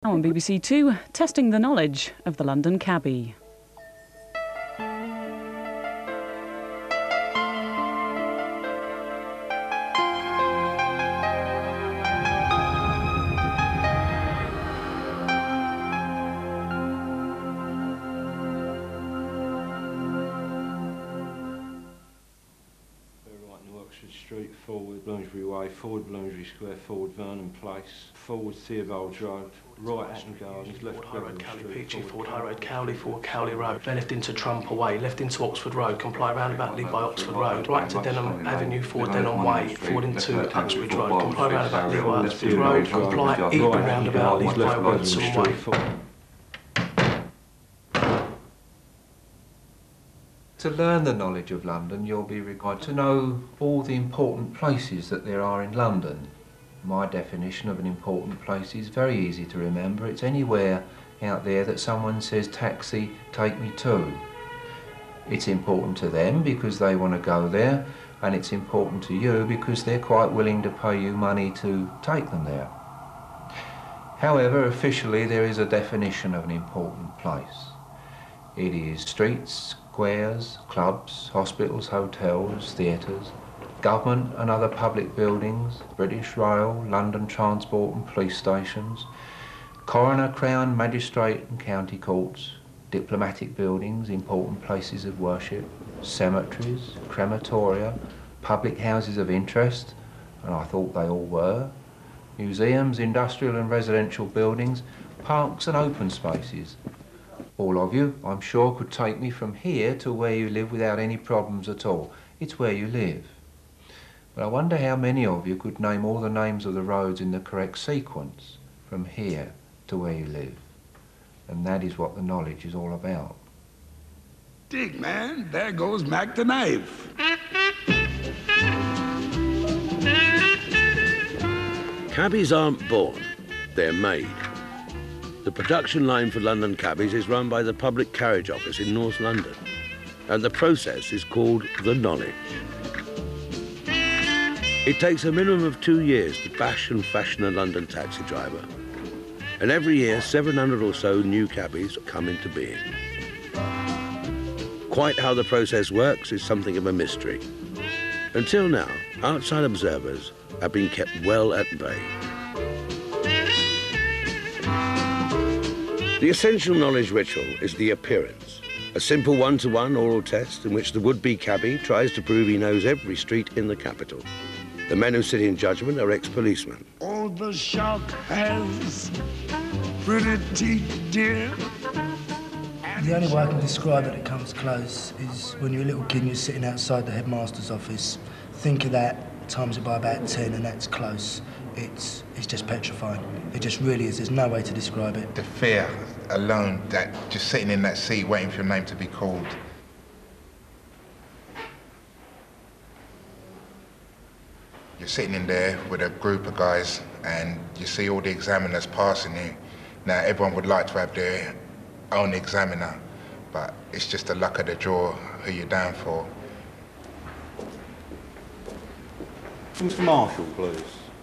On BBC Two, testing the knowledge of the London cabbie. Street, forward Bloomsbury Way, forward Bloomsbury Square, forward Vernon Place, forward Theobald's Road, right Hatton Gardens, left High Road Beverly Cowley Street, Peachy, forward High Road Cowley, forward Cowley Road, left into Trumper Way, left into Oxford Road, comply roundabout lead by Oxford Road, right to Denham Avenue, forward Denham Way, forward into Uxbridge Road, comply roundabout lead by Uxbridge Road, comply Eastbury roundabout lead by Wonson Way. To learn the knowledge of London, you'll be required to know all the important places that there are in London. My definition of an important place is very easy to remember. It's anywhere out there that someone says, taxi, take me to. It's important to them because they want to go there, and it's important to you because they're quite willing to pay you money to take them there. However, officially there is a definition of an important place. It is streets, squares, clubs, hospitals, hotels, theatres, government and other public buildings, British Rail, London Transport and police stations, coroner, crown, magistrate and county courts, diplomatic buildings, important places of worship, cemeteries, crematoria, public houses of interest, and I thought they all were, museums, industrial and residential buildings, parks and open spaces. All of you, I'm sure, could take me from here to where you live without any problems at all. It's where you live. But I wonder how many of you could name all the names of the roads in the correct sequence from here to where you live. And that is what the knowledge is all about. Dig, man, there goes Mac the knife. Cabbies aren't born, they're made. The production line for London cabbies is run by the Public Carriage Office in North London, and the process is called the knowledge. It takes a minimum of 2 years to bash and fashion a London taxi driver, and every year 700 or so new cabbies come into being. Quite how the process works is something of a mystery. Until now, outside observers have been kept well at bay. The essential knowledge ritual is the appearance, a simple one-to-one oral test in which the would-be cabbie tries to prove he knows every street in the capital. The men who sit in judgment are ex-policemen. Oh, the shark has pretty teeth, dear. The only way I can describe it that comes close is when you're a little kid and you're sitting outside the headmaster's office. Think of that, times it by about 10, and that's close. It's just petrifying. It just really is. There's no way to describe it. The fear alone, that just sitting in that seat waiting for your name to be called. You're sitting in there with a group of guys and you see all the examiners passing you. Now everyone would like to have their own examiner, but it's just the luck of the draw who you're down for. Mr. Marshall, please.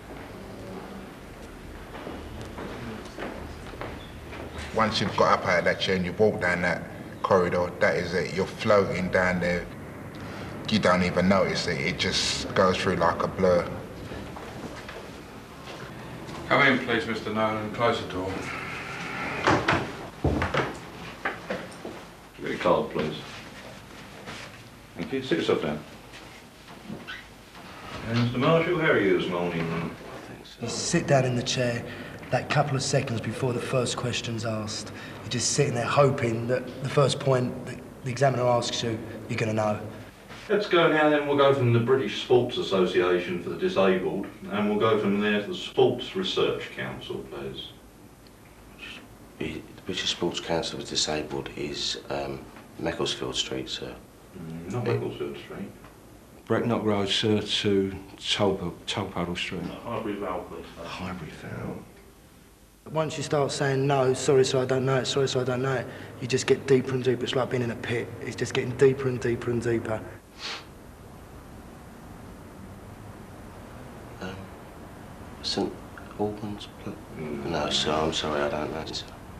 Once you've got up out of that chair and you walk down that corridor, that is it. You're floating down there. You don't even notice it. It just goes through like a blur. Come in, please, Mr. Nolan. Close the door. Get a card, please. Thank you. Sit yourself down. And Mr. Marshall, how are you this morning? You sit down in the chair, that couple of seconds before the first question's asked. You're just sitting there hoping that the first point that the examiner asks you, you're going to know. Let's go now then, we'll go from the British Sports Association for the Disabled, and we'll go from there to the Sports Research Council, please. The British Sports Council for the Disabled is Macclesfield Street, sir. Not Macclesfield Street. Brecknock Road, sir, to Tolpuddle Street. Highbury Vale, please. Highbury Vale. Once you start saying, no, sorry, I don't know it, sorry, I don't know it, you just get deeper and deeper. It's like being in a pit. It's just getting deeper and deeper and deeper. Albans? No, sir, I'm sorry, I don't know, sir.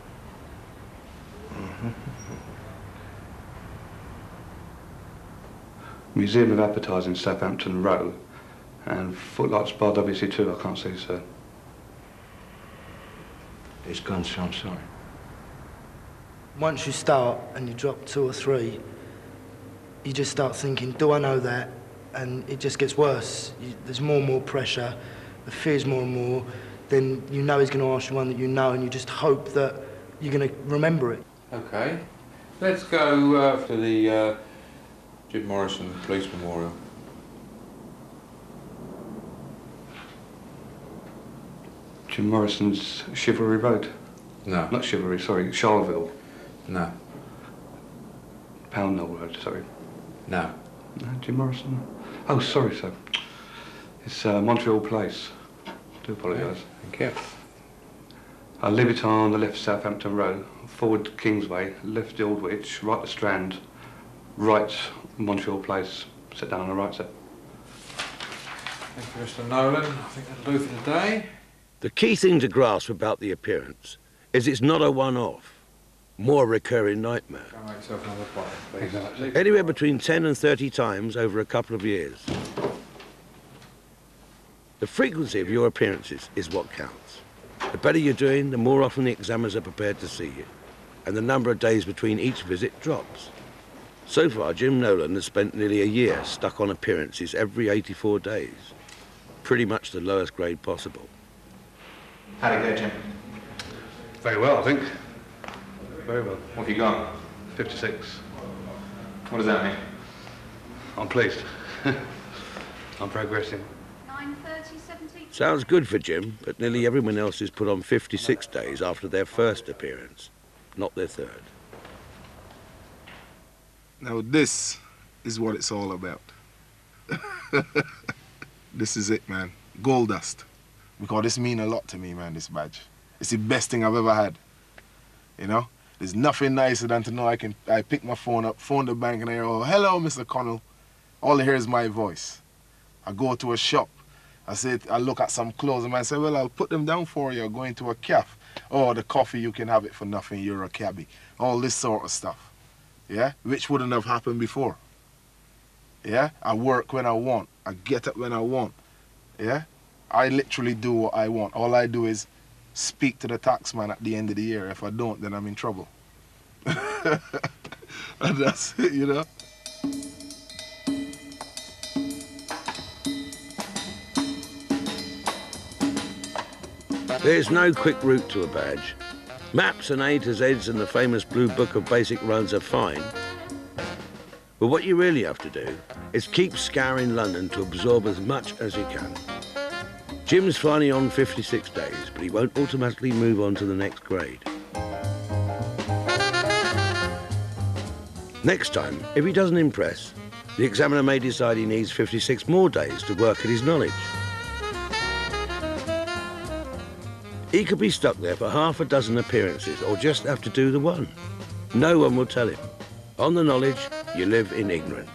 Museum of Advertising, Southampton Row, and Footlights Bar WC2, I can't see, sir. It's gone, sir, I'm sorry. Once you start and you drop 2 or 3, you just start thinking, do I know that? And it just gets worse. There's more and more pressure, the fear's more and more. Then you know he's going to ask you one that you know, and you just hope that you're going to remember it. OK. Let's go to the Jim Morrison Police Memorial. Jim Morrison's Chivalry Road? No. Not Chivalry, sorry, Charleville. No. Poundnell Road, sorry. No. No, Jim Morrison? Oh, sorry, sir. It's Montreal Place. I do apologise. Thank you. I leave it on the left Southampton Row, forward Kingsway, left Aldwych, right the Strand, right Montreal Place. Sit down on the right, sir. Thank you, Mr. Nolan. I think that'll do for today. The key thing to grasp about the appearance is it's not a one-off, more a recurring nightmare. Go make yourself another bite, please. Anywhere between 10 and 30 times over a couple of years. The frequency of your appearances is what counts. The better you're doing, the more often the examiners are prepared to see you, and the number of days between each visit drops. So far, Jim Nolan has spent nearly a year stuck on appearances every 84 days. Pretty much the lowest grade possible. How'd it go, Jim? Very well, I think. Very well. What have you got? 56. What does that mean? I'm pleased. I'm progressing. 9:30, 17. Sounds good for Jim, but nearly everyone else is put on 56 days after their first appearance, not their third. Now this is what it's all about. This is it, man. Gold dust. Because this means a lot to me, man, this badge. It's the best thing I've ever had. You know? There's nothing nicer than to know I pick my phone up, phone the bank, and I hear, oh, hello, Mr. Connell. All I hear is my voice. I go to a shop. I look at some clothes, and I say, well, I'll put them down for you. Going to a cafe. Oh, the coffee, you can have it for nothing. You're a cabbie. All this sort of stuff. Yeah? Which wouldn't have happened before. Yeah? I work when I want. I get up when I want. Yeah? I literally do what I want. All I do is speak to the taxman at the end of the year. If I don't, then I'm in trouble. And that's it, you know? There's no quick route to a badge. Maps and A to Zs and the famous Blue Book of Basic Runs are fine. But what you really have to do is keep scouring London to absorb as much as you can. Jim's finally on 56 days, but he won't automatically move on to the next grade. Next time, if he doesn't impress, the examiner may decide he needs 56 more days to work at his knowledge. He could be stuck there for half a dozen appearances or just have to do the one. No one will tell him. On the knowledge, you live in ignorance.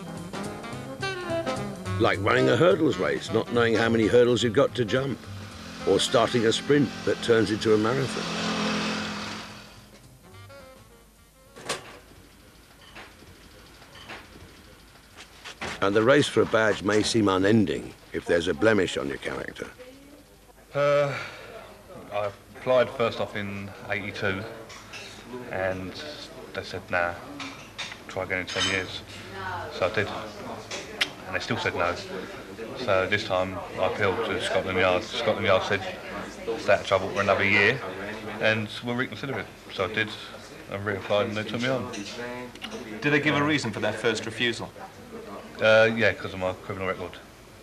Like running a hurdles race, not knowing how many hurdles you've got to jump, or starting a sprint that turns into a marathon. And the race for a badge may seem unending if there's a blemish on your character. I applied first off in '82, and they said, nah, try again in 10 years. So I did, and they still said no. So this time I appealed to Scotland Yard. Scotland Yard said, stay out of trouble for another year, and we'll reconsider it. So I did, and reapplied, and they took me on. Did they give a reason for their first refusal? Yeah, because of my criminal record.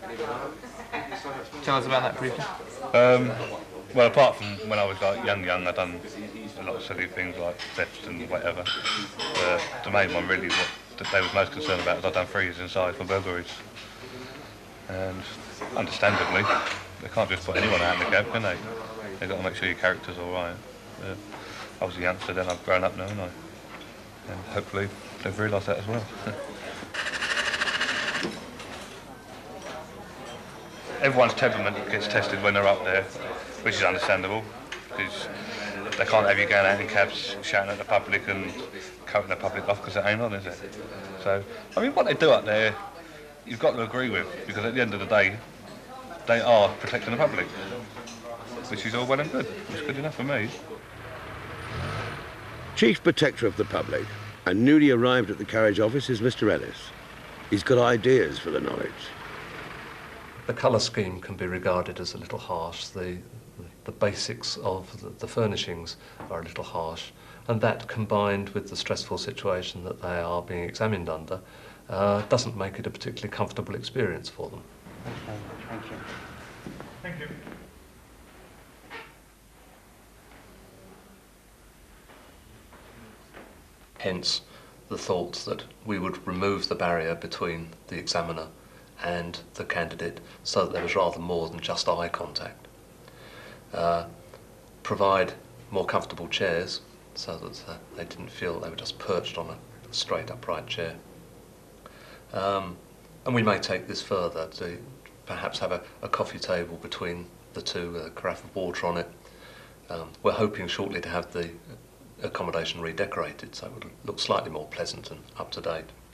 Tell us about that briefly. Well, apart from when I was like young, I'd done a lot of silly things like thefts and whatever. The main one really that they was most concerned about was I'd done 3 years inside for burglaries. And understandably, they can't just put anyone out in the cab, can they? They've got to make sure your character's all right. I was a youngster then, I've grown up now, haven't I? And hopefully they've realised that as well. everyone's temperament gets tested when they're up there, which is understandable, because they can't have you going out in cabs shouting at the public and cutting the public off, because that ain't on, is it? So, I mean, what they do up there, you've got to agree with, because at the end of the day, they are protecting the public, which is all well and good. It's good enough for me. Chief Protector of the Public and newly arrived at the carriage office is Mr. Ellis. He's got ideas for the knowledge. The colour scheme can be regarded as a little harsh. The basics of the furnishings are a little harsh, and that, combined with the stressful situation that they are being examined under, doesn't make it a particularly comfortable experience for them. Thank you. Thank you. Hence the thought that we would remove the barrier between the examiner and the candidate so that there was rather more than just eye contact. Provide more comfortable chairs so that they didn't feel they were just perched on a straight upright chair. And we may take this further to perhaps have a coffee table between the two with a carafe of water on it. We're hoping shortly to have the accommodation redecorated so it would look slightly more pleasant and up to date.